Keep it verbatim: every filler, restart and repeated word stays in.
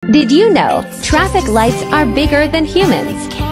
Did you know traffic lights are bigger than humans?